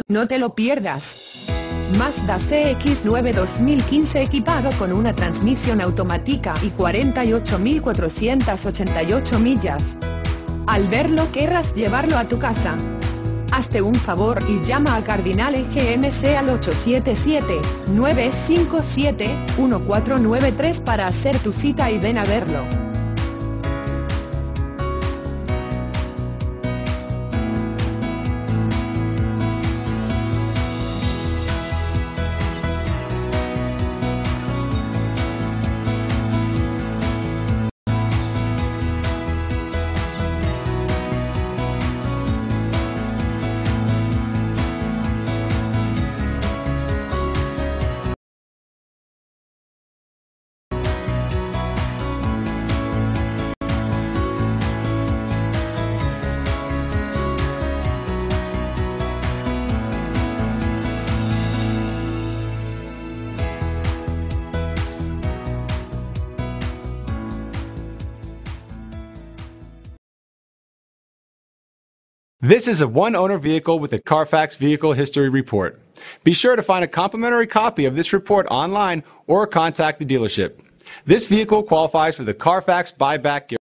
No te lo pierdas. Mazda CX-9 2015 equipado con una transmisión automática y 48.488 millas. Al verlo querrás llevarlo a tu casa. Hazte un favor y llama a Cardinale GMC al 877-957-1493 para hacer tu cita y ven a verlo. This is a one-owner vehicle with a Carfax Vehicle History Report. Be sure to find a complimentary copy of this report online or contact the dealership. This vehicle qualifies for the Carfax Buyback Guarantee.